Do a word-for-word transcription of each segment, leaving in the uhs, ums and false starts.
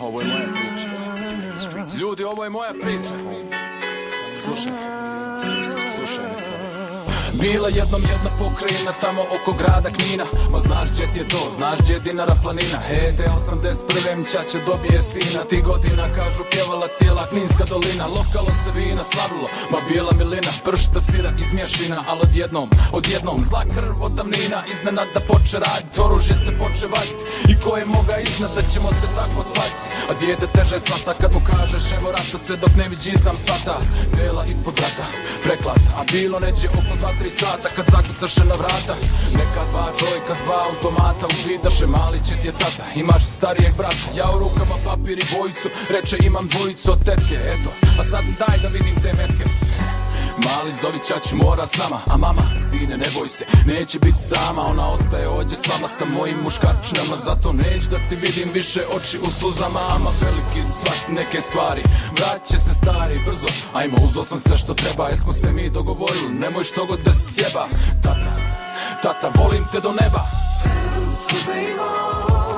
ovo je moja priča. Ljudi, ovo je moja priča. Slušaj, slušaj me sad. Bila jednom jedna pokrajina tamo oko grada Knina. Ma znaš gdje ti je to, znaš gdje je Dinara planina. He, te osamdeset prve mćaće dobije sina. Ti godina kažu pjevala cijela Kninska dolina. Lokalo se vina slavilo, ma bijela milina. Pršta sira iz mješina, al odjednom, odjednom zla krv od davnina. Iznenada poče radit, oružje se poče vadit. I ko je moga iznad da ćemo se tako shvatit. A dijete teže svata kad mu kažeš evo rata. Sve dok ne viđi sam svata, dela ispod vrata, preklat. A bilo neđe oko dva tri sata kad zakucaše na vrata. Neka dva čovjeka s dva automata upitaše mali će ti je tata, imaš starijeg brata. Ja u rukama papir i bojicu, reče imam dvojicu od tetke. Eto, a sad daj da vidim te metke. Mali zovi ćaću mora s nama, a mama, sine ne boj se, neće biti sama. Ona ostaje ovdje s vama sa mojim muškarčinama. Zato neću da ti vidim više oči u sluzama. Ama veliki shvat neke stvari, vraće se stari brzo. Ajmo, uzo sam sve što treba, jesmo se mi dogovorili. Nemoj što god da se sjeba. Tata, tata, volim te do neba. Suze i bol,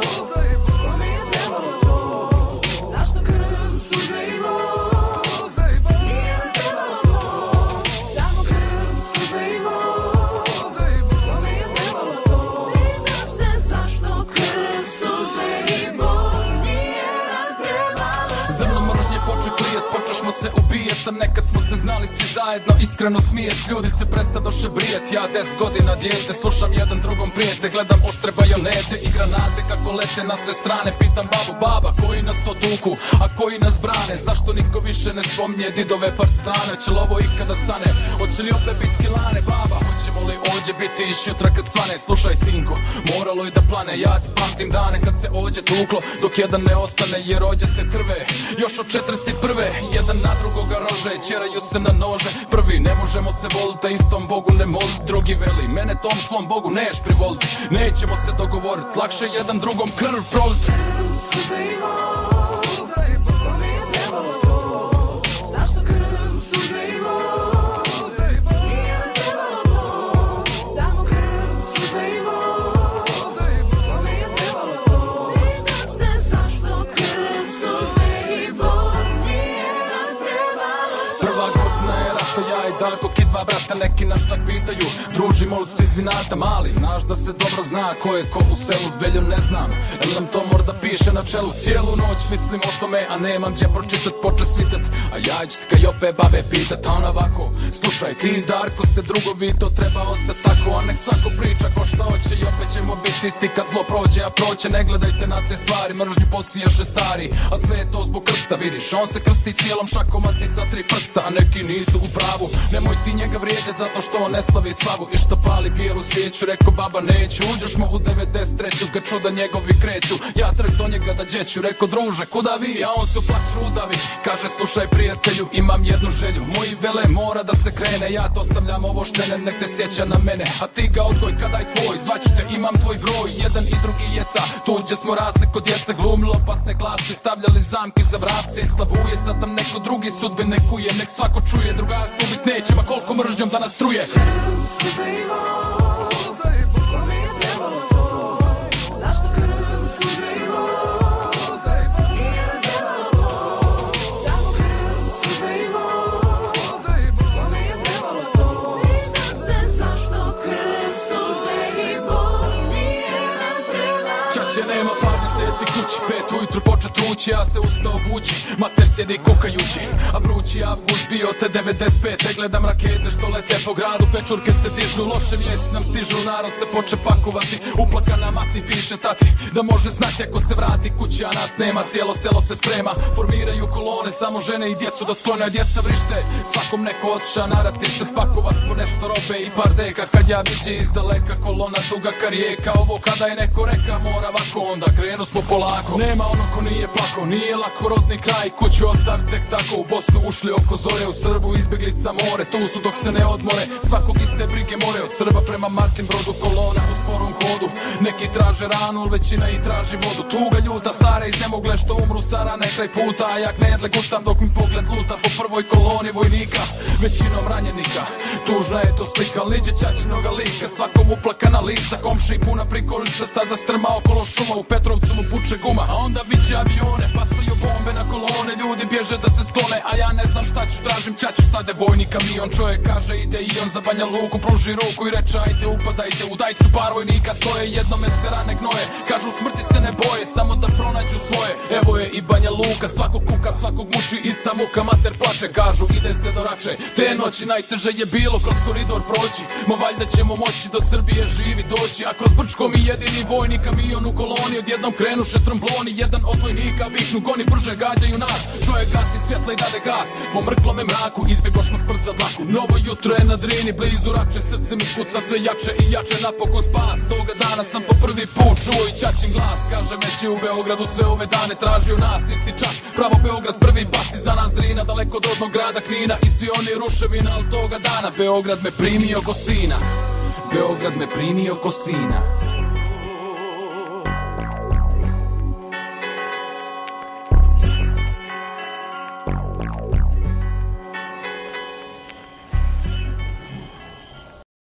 pa mi je trebalo to. Zašto krv, suze i bol, nije nam trebalo to. Samo krv, suze i bol, pa mi je trebalo to. Pitam se zašto krv, suze i bol, nije nam trebalo to. Zrno mržnje poče klijet, počešmo se ubijet. A nekad smo se znali svi zajedno iskreno smijet. Ljudi se prestadoše brijet, ja deset godina dijete. Slušam jedan drugom prijete, gledam oštre bajonete i granate kako lete na sve strane. Pitam babu, baba, koji nas to tuku, a koji nas brane? Zašto niko više ne spominje didove partizane? Hoće li ovo ikada stane, hoće li opet bit kilane? Baba, hoćemo li ođe biti iš jutra kad svane? Slušaj sinko, moralo i da plane. Ja ti pamtim dane kad se ođe tuklo, dok jedan ne ostane jer ođe se krve. Još od četrdeset prve jedan na drugoga rože, čeraju se na nože. Prvi ne možemo se volit, a istom Bogu ne molit. Drugi veli, mene tom svom Bogu neš privolit. Nećemo se dogovorit, lakše jedan drugom krv prolit. Suze i bol, pa mi je trebalo to. Zašto krv, suze i bol, nije nam trebalo to. Samo krv, suze i bol, pa mi je trebalo to. Pitam se zašto krv, suze i bol, nije nam trebalo to. Prva godina je rata, ja i Darko ki dva brata. Neki nas čak pitaju, družimo li se iz inata? Mali, znaš da se dobro zna ko je ko u selu. Velju ne znam, jel nam to možda piše na čelu. Cijelu noć mislim o tome, a nemam gdje pročitat. Poče svitat, a ja ću ti kaj opet babe pitat. A on ovako, slušaj ti i Darko ste drugovi, to treba ostati tako. A nek svako priča ko šta hoće i opet ćemo biti isti kad zlo prođe. A proće, ne gledajte na te stvari, mržnju posijaše stari. A sve je to zbog krsta, vidiš, on se krsti cijelom šakom, a ti sa tri prsta. A neki nisu u pravu, nemoj ti njega vrijedjet zato što on ne slavi slavu. I što pali bijelu svijeću, reko baba neću. Uđeš mu u devedeset treću kad čuda njegovi kreću. Ja trg do njega da djeću, reko druže kuda vi? A on se u plaću udavi, kaže slušaj prijatelju, imam jednu želju. Moji vele mora da se krene, ja to stavljam ovo štene, nek te sjeća na mene. A ti ga odgoj kada je tvoj, zvaću te, imam tvoj broj. Jedan i drugi jeca, tuđe smo rasli kod djece. Glumilo pasne klapci, stavljali zamke za vrapce. I slavuje sad nam neko drugi sudbine kuje. Nek svako čuje, drugarstvo bit neće, ma koliko mržnjom da nas truje. Suze i bol, pa mi je trebalo to. Zašto krv, suze i bol, nije nam trebalo to. Samo krv, suze i bol, pa mi je trebalo to. Pitam se zašto krv, suze i bol, nije nam trebalo to. Čače nema par mjeseci kući, pet ujutru počet rući. Ja se ustao bući, mater sjedi kukajući. A vrući avgust bio te devedeset pete. Gledam rakete što lete po gradu, pečurke se dižu. Loše vijesti nam stižu, narod se poče pakovati. Uplakana mati piše tati da može znati ako se vrati kući, a nas nema. Cijelo selo se sprema, formiraju kolone, samo žene i djecu da sklone. Djeca vrište, svakom neko otiša na ratište. Spakova smo nešto robe i par deka. Kad ja viđe iz daleka kolona duga ka rijeka. Ovo kada je neko reka mora ovako, onda krenu smo polako. Nema ono ko nije plako, nije lako rodni kraj. Kuću ostavi tek tako, u Bosnu ušli oko zore. U Srbu izbjeglica more, tu su dok se ne odmore. Svakog iste brige more, od Srba prema Martin Brodu. Kolona u sporom hodu, neki traže ranu, većina i traži vodu. Tuga ljuta, stare iznemogle što umru sa rane kraj puta. A jak ne jedle gutam dok mi pogled luta po prvoj koloni vojnika, većinom ranjenika. Tužna je to slika, liđe ćaćinoga lika. Svakom uplakana lica, komši puna prikolica. Staza strma okolo šuma, u Petrovcu mu puče guma. A onda viće avione, pacu teže da se sklone, a ja ne znam šta ću, tražim ćaću, stade vojni kamion. Čovjek kaže ide i on za Banja Luku, pruži ruku i reče ajde upadajte. U dajcu par vojnika stoje, jednome se rane gnoje, kažu smrti se ne boje, samo da pronađu svoje. Evo je i Banja Luka, svakog kuka, svakog muči, ista muka, mater plače, kažu ide se do Rače. Te noći najteže je bilo kroz koridor proći, mo valjda ćemo moći do Srbije živi doći. A kroz Brčko mi jedini vojni kamion u koloni, odjednom krenuše trombloni, jedan od vojnika viknu goni, brže gađaju nas. Čovjek gasi svjetla i dade gas, po mrklome mraku izbjegoš mo smrt za dlaku. Novo jutro je na Drini, blizu Rače, srce mi kuca sve jače i jače, napokon spas. Toga dana sam po prvi put čuo i ćaćin glas, kaže već je u Beogradu sve ove dane tražio nas. Isti čas, pravo Beograd prvi bas, iza nas Drina, daleko od rodnog grada Knina i svi oni ruševina, al toga dana Beograd me primio ko sina, Beograd me primio ko sina.